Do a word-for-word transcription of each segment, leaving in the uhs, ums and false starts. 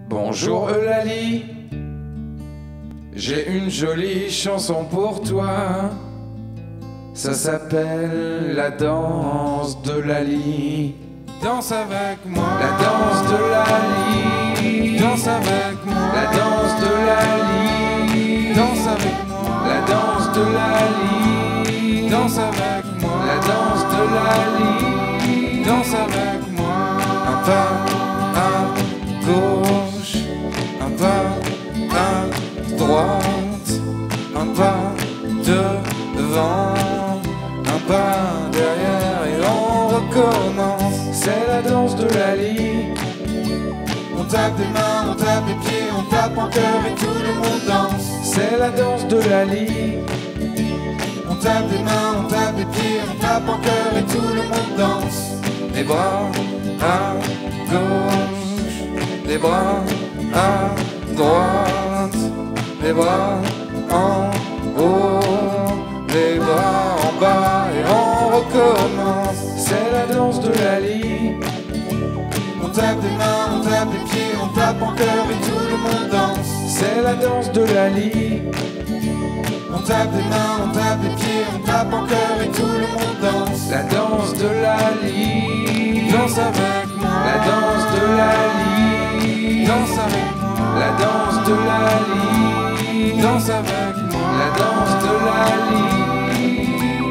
Bonjour Eulalie, j'ai une jolie chanson pour toi. Ça s'appelle la danse de Lali. Danse avec moi. La danse de Lali. Danse avec moi. La danse de Lali. Danse avec moi. La danse de Lali. Danse avec moi. La danse de Lali. Danse avec moi. Un pas à gauche, un pas à droite, un pas devant, un pas derrière et on recommence. C'est la danse de Lali. On tape des mains, on tape des pieds, on tape en cœur et tout le monde danse. C'est la danse de Lali. On tape des mains, on tape des pieds, on tape en cœur et tout le monde danse. Les bras à gauche, les bras à droite, les bras en haut, les bras en bas et on recommence. C'est la danse de Lali. On tape des mains, on tape des pieds, on tape en cœur et tout le monde danse. C'est la danse de Lali. On tape des mains, on tape des pieds, on tape en cœur et tout le monde danse. La danse de Lali. Danse avec moi. La danse de Lali. Danse avec moi. La danse de Lali. Danse avec moi. La danse de Lali.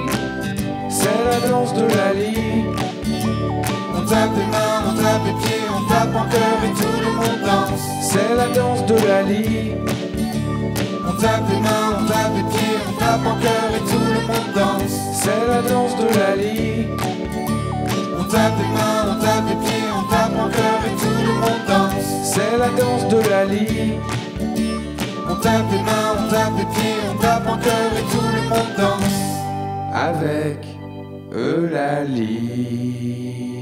C'est la danse de Lali. On tape des mains, on tape des pieds, on tape en cœur et tout le monde danse. C'est la danse de Lali. On tape des mains, on tape des pieds, on tape en cœur et tout le monde danse. C'est la danse de Lali. On tape des mains, on tape des pieds, on tape en cœur et tout le monde danse. C'est la danse de Lali. On tape des mains, on tape des pieds, on tape en cœur et tout le monde danse. Avec Eulalie.